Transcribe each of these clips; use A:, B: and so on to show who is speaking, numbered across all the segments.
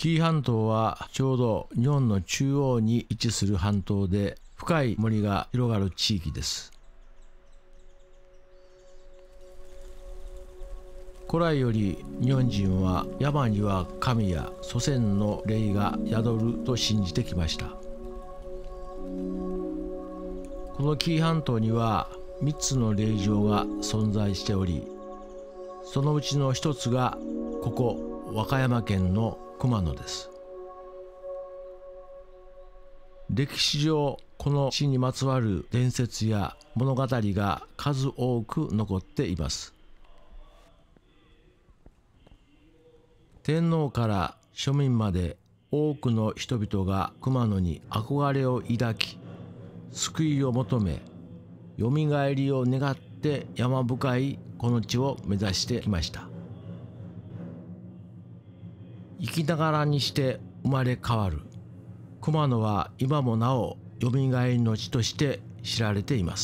A: 紀伊半島はちょうど日本の中央に位置する半島で、深い森が広がる地域です。古来より日本人は山には神や祖先の霊が宿ると信じてきました。この紀伊半島には3つの霊場が存在しており、そのうちの一つがここ和歌山県の熊野です。歴史上この地にまつわる伝説や物語が数多く残っています。天皇から庶民まで多くの人々が熊野に憧れを抱き、救いを求め、よみがえりを願って山深いこの地を目指してきました。生きながらにして生まれ変わる熊野は今もなおよみがえりの地として知られています。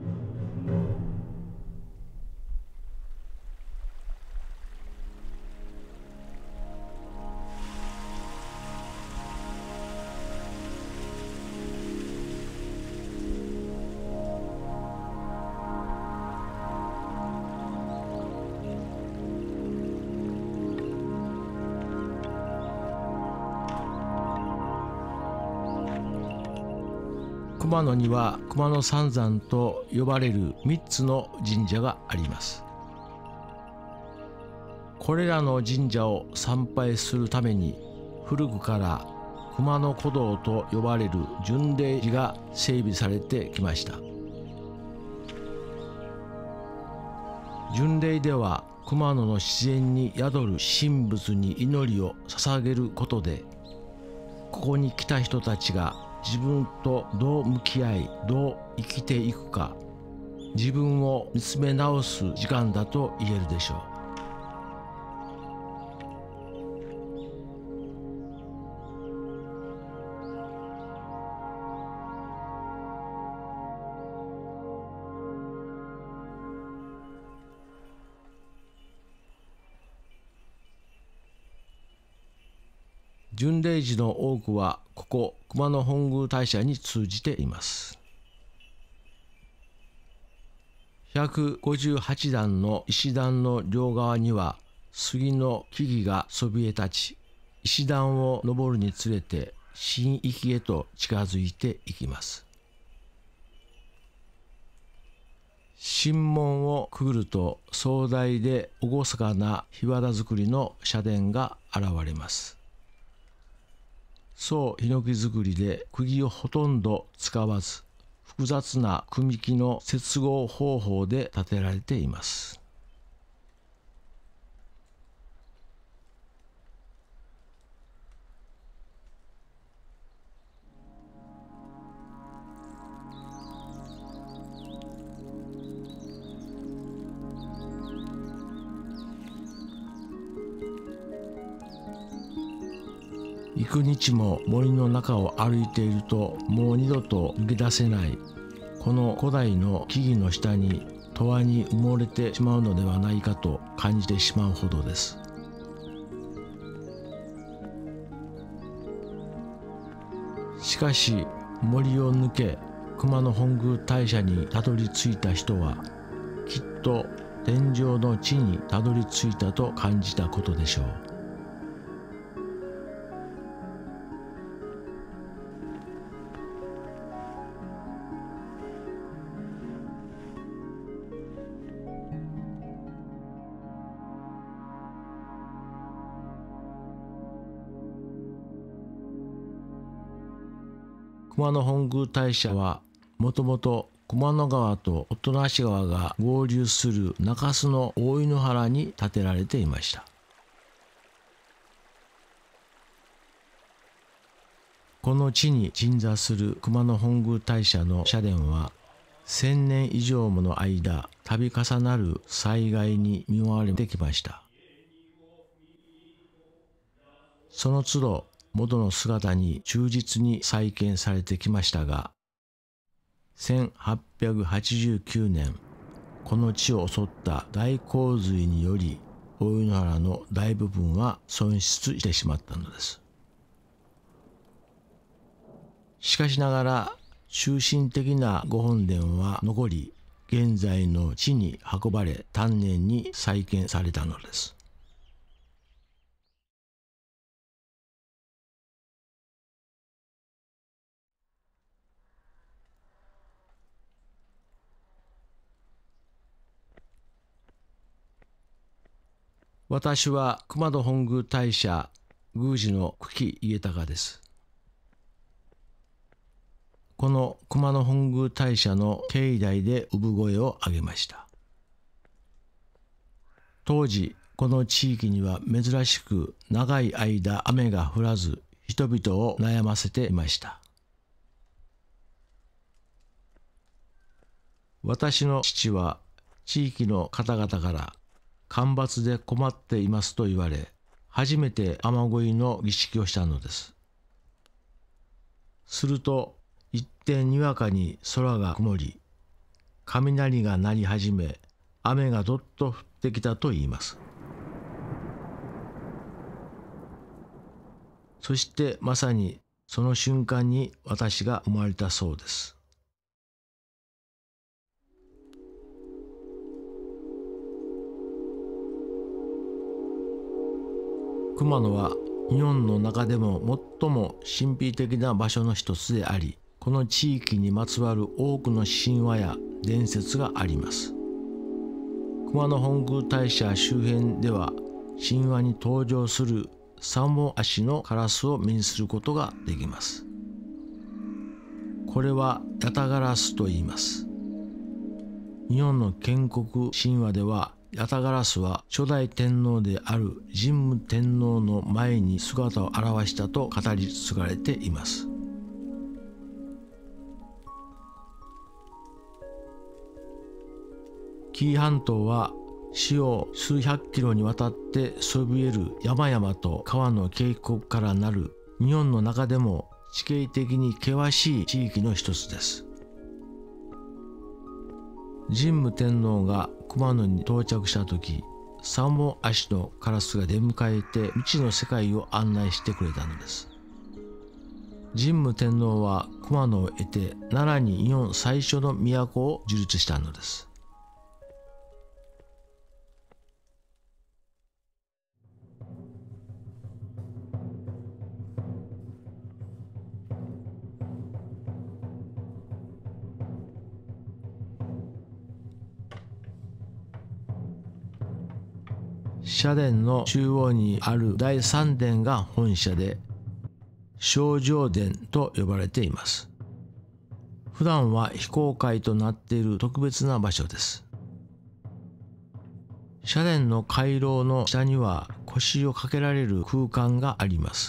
A: 熊野には熊野三山と呼ばれる3つの神社があります。これらの神社を参拝するために古くから熊野古道と呼ばれる巡礼寺が整備されてきました。巡礼では熊野の自然に宿る神仏に祈りを捧げることで、ここに来た人たちが自分とどう向き合い、どう生きていくか、自分を見つめ直す時間だと言えるでしょう。巡礼寺の多くはここ熊野本宮大社に通じています。158段の石段の両側には杉の木々がそびえ立ち、石段を登るにつれて神域へと近づいていきます。神門をくぐると壮大で厳かな檜原造りの社殿が現れます。総ヒノキ造りで釘をほとんど使わず、複雑な組木の接合方法で建てられています。幾日も森の中を歩いていると、もう二度と抜け出せないこの古代の木々の下に永遠に埋もれてしまうのではないかと感じてしまうほどです。しかし森を抜け熊野本宮大社にたどり着いた人は、きっと天上の地にたどり着いたと感じたことでしょう。熊野本宮大社はもともと熊野川と音無川が合流する中州の大井ノ原に建てられていました。この地に鎮座する熊野本宮大社の社殿は、1000年以上もの間度重なる災害に見舞われてきました。その都度元の姿に忠実に再建されてきましたが、1889年この地を襲った大洪水により大湯原の大部分は損失してしまったのです。しかしながら中心的な御本殿は残り、現在の地に運ばれ丹念に再建されたのです。私は熊野本宮大社宮司の久喜家隆です。この熊野本宮大社の境内で産声を上げました。当時、この地域には珍しく長い間雨が降らず、人々を悩ませていました。私の父は地域の方々から干ばつで困っていますと言われ、初めて雨乞いの儀式をしたのです。すると、一転にわかに空が曇り、雷が鳴り始め、雨がどっと降ってきたと言います。そしてまさにその瞬間に私が生まれたそうです。熊野は日本の中でも最も神秘的な場所の一つであり、この地域にまつわる多くの神話や伝説があります。熊野本宮大社周辺では神話に登場する三本足のカラスを目にすることができます。これはヤタガラスと言います。日本の建国神話ではヤタガラスは初代天皇である神武天皇の前に姿を現したと語り継がれています。紀伊半島は四方数百キロにわたってそびえる山々と川の渓谷からなる日本の中でも地形的に険しい地域の一つです。神武天皇が熊野に到着した時、三本足のカラスが出迎えて未知の世界を案内してくれたのです。神武天皇は熊野を得て奈良に日本最初の都を樹立したのです。社殿の中央にある第三殿が本社で、正常殿と呼ばれています。普段は非公開となっている特別な場所です。社殿の回廊の下には腰を掛けられる空間があります。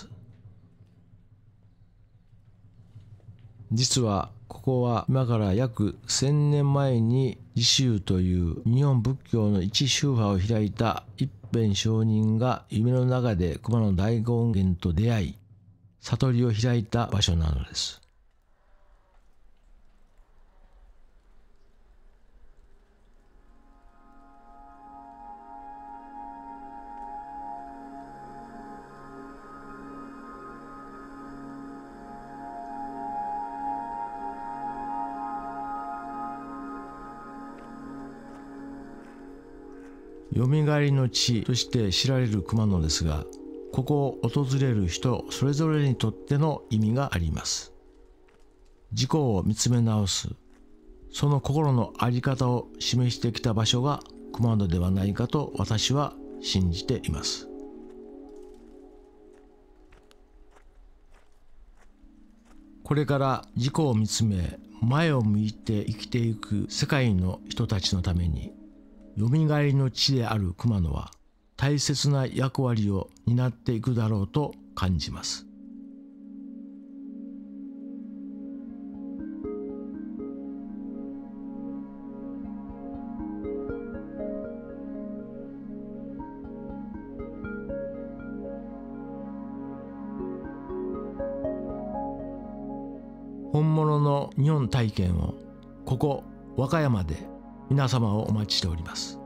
A: 実はここは今から約1000年前に慈宗という日本仏教の一宗派を開いた一遍上人が夢の中で熊野大権現と出会い、悟りを開いた場所なのです。よみがえりの地として知られる熊野ですが、ここを訪れる人それぞれにとっての意味があります。自己を見つめ直す、その心の在り方を示してきた場所が熊野ではないかと私は信じています。これから自己を見つめ、前を向いて生きていく世界の人たちのために、よみがえりの地である熊野は大切な役割を担っていくだろうと感じます。本物の日本体験をここ和歌山で皆様をお待ちしております。